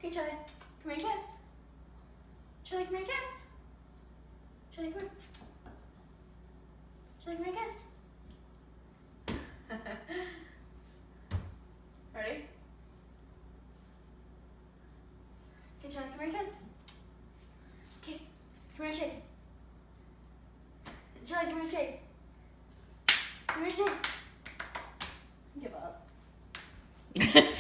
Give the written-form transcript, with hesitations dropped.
Okay, Charlie, come here and kiss. Charlie, come here and kiss. Charlie, come here. Charlie, come here and kiss. Ready? Okay, Charlie, come here and kiss. Okay, come here and shake. Charlie, come here and shake. Come here and shake. Give up.